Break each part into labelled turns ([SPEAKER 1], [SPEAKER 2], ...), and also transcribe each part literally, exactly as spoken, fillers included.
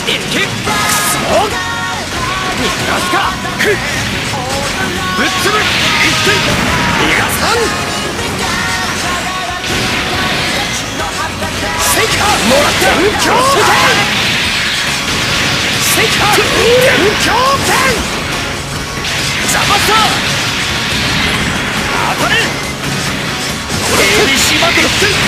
[SPEAKER 1] くそ逃がすか。ぶっつぶ逃がさん。シェイカーもらった。運強点シェイカー運強点邪魔した。当たれ。エービーシー バトル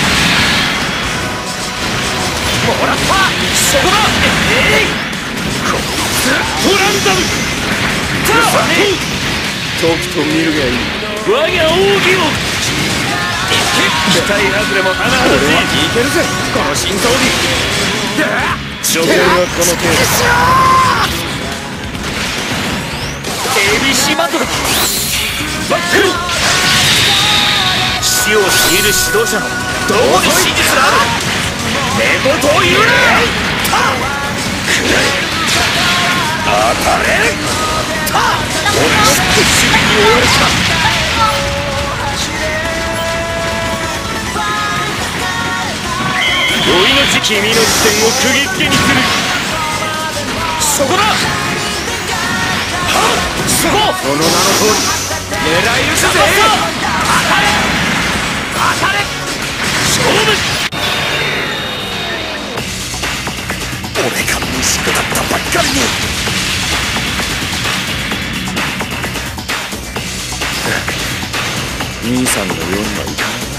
[SPEAKER 1] もらった。そこだ。えいこいつトランダムさあとくと見るがいい。我が奥義を期待外れも甚だしい。いけるぜこの新装備。処刑はこの程度。 エービーシー バトルバック死を強いる指導者のどこに真実がある。寝言を言うな。当たれ。俺の守備に終わるか。酔いのち君の視点を釘付けにする。そこだ。はっそこ。その名の通り狙い撃つぜ。当たれ当たれ勝負。俺が見しくだったばっかりに。兄さんのようにはいかない。